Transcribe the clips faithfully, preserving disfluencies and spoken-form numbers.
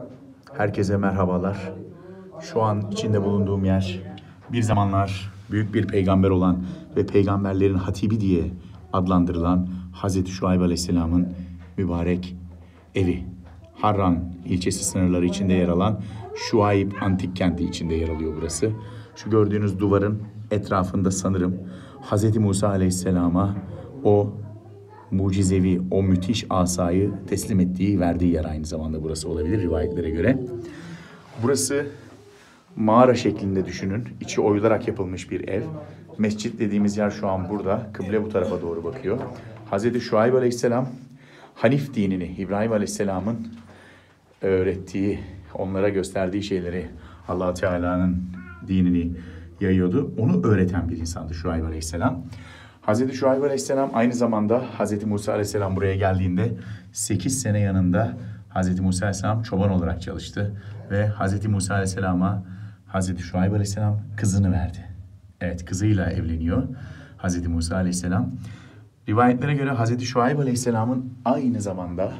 Herkese merhabalar. Şu an içinde bulunduğum yer bir zamanlar büyük bir peygamber olan ve peygamberlerin hatibi diye adlandırılan Hazreti Şuayb Aleyhisselam'ın mübarek evi. Harran ilçesi sınırları içinde yer alan Şuayb Antik Kenti içinde yer alıyor burası. Şu gördüğünüz duvarın etrafında sanırım Hazreti Musa Aleyhisselam'a o mucizevi, o müthiş asayı teslim ettiği, verdiği yer aynı zamanda burası olabilir rivayetlere göre. Burası mağara şeklinde düşünün. İçi oyularak yapılmış bir ev. Mescit dediğimiz yer şu an burada. Kıble bu tarafa doğru bakıyor. Hazreti Şuayb Aleyhisselam, Hanif dinini, İbrahim Aleyhisselam'ın öğrettiği, onlara gösterdiği şeyleri, Allah Teala'nın dinini yayıyordu. Onu öğreten bir insandı Şuayb Aleyhisselam. Hazreti Şuayb Aleyhisselam aynı zamanda Hazreti Musa Aleyhisselam buraya geldiğinde sekiz sene yanında Hazreti Musa Aleyhisselam çoban olarak çalıştı. Ve Hazreti Musa Aleyhisselam'a Hazreti Şuayb Aleyhisselam kızını verdi. Evet, kızıyla evleniyor Hazreti Musa Aleyhisselam. Rivayetlere göre Hazreti Şuayb Aleyhisselam'ın aynı zamanda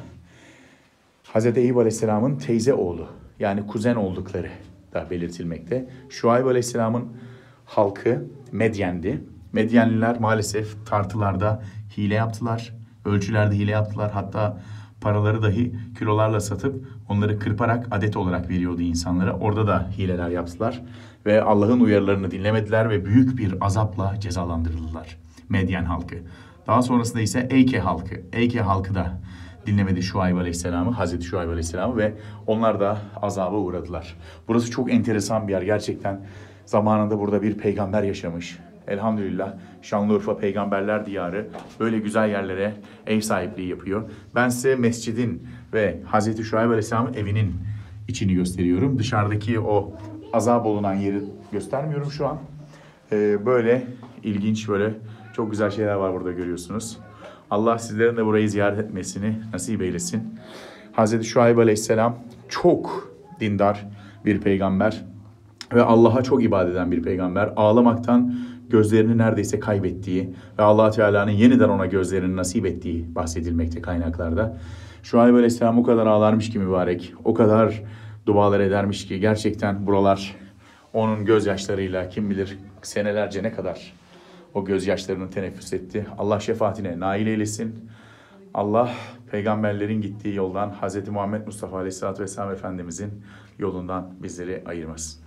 Hazreti Eyüp Aleyhisselam'ın teyze oğlu, yani kuzen oldukları da belirtilmekte. Şuayb Aleyhisselam'ın halkı Medyen'di. Medyenliler maalesef tartılarda hile yaptılar, ölçülerde hile yaptılar. Hatta paraları dahi kilolarla satıp onları kırparak adet olarak veriyordu insanlara. Orada da hileler yaptılar ve Allah'ın uyarılarını dinlemediler ve büyük bir azapla cezalandırıldılar Medyen halkı. Daha sonrasında ise Eyke halkı, Eyke halkı da dinlemedi Şuayb Aleyhisselam'ı, Hazreti Şuayb Aleyhisselam'ı ve onlar da azaba uğradılar. Burası çok enteresan bir yer gerçekten. Zamanında burada bir peygamber yaşamış. Elhamdülillah Şanlıurfa Peygamberler Diyarı böyle güzel yerlere ev sahipliği yapıyor. Ben size mescidin ve Hazreti Şuayb Aleyhisselam'ın evinin içini gösteriyorum. Dışarıdaki o azap olunan yeri göstermiyorum şu an. Ee, böyle ilginç, böyle çok güzel şeyler var burada, görüyorsunuz. Allah sizlerin de burayı ziyaret etmesini nasip eylesin. Hazreti Şuayb Aleyhisselam çok dindar bir peygamber ve Allah'a çok ibadet eden bir peygamber. Ağlamaktan gözlerini neredeyse kaybettiği ve Allah Teala'nın yeniden ona gözlerini nasip ettiği bahsedilmekte kaynaklarda. Şuayb Aleyhisselam o kadar ağlarmış ki mübarek, o kadar dualar edermiş ki gerçekten buralar onun gözyaşlarıyla kim bilir senelerce ne kadar o gözyaşlarını teneffüs etti. Allah şefaatine nail eylesin. Allah peygamberlerin gittiği yoldan Hazreti Muhammed Mustafa Aleyhisselatü Vesselam Efendimizin yolundan bizleri ayırmasın.